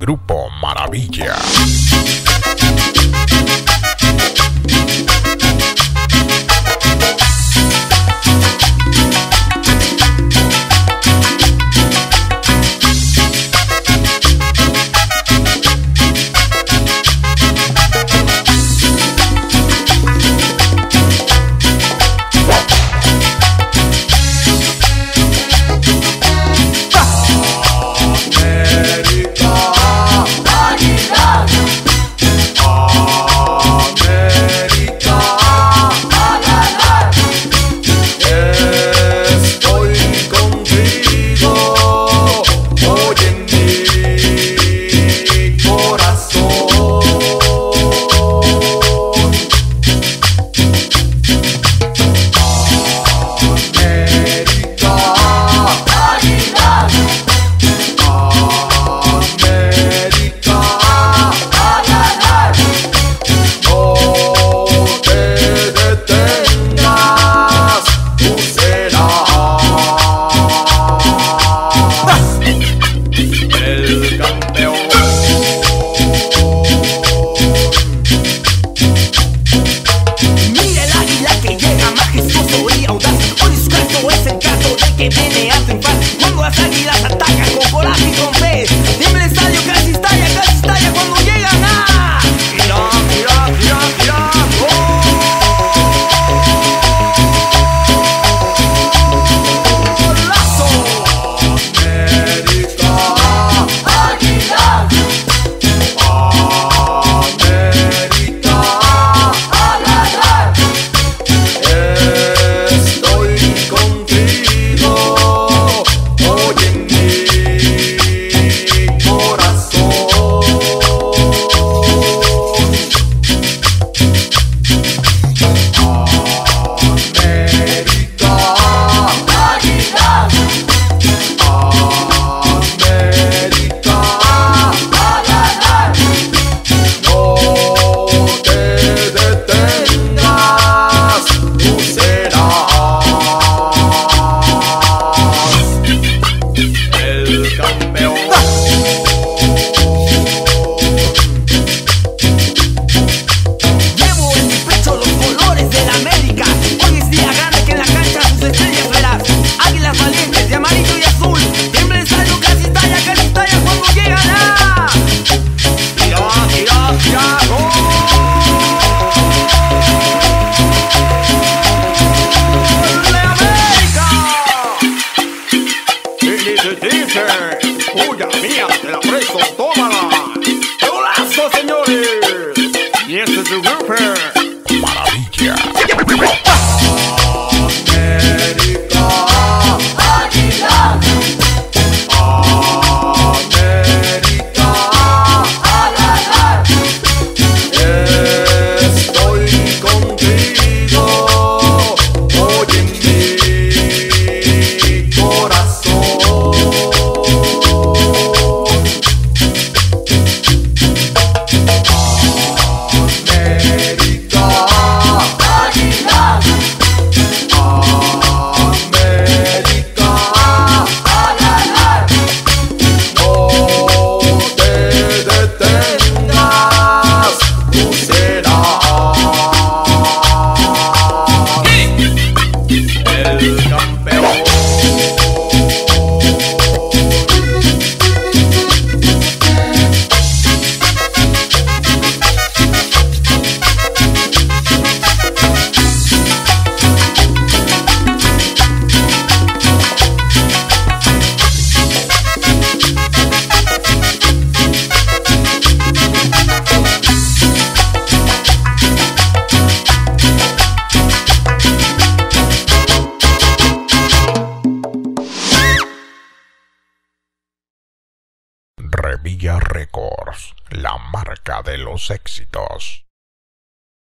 Grupo Maravilla. Cuando las águilas atacan con coraje y con fe, tiembla el estadio, casi estalla cuando llegan a Irak, golazo. América, águila, América, alala, estoy contigo. ¡Puya mía! ¡Te la presto! ¡Tómala! ¡Golazo, señores! Y este es su grupo Maravilla. América, águila, América, alala, estoy contigo, oye en mi corazón. América, águila, América, alala, no te detengas, tú serás el campeón. Revilla Records, la marca de los éxitos.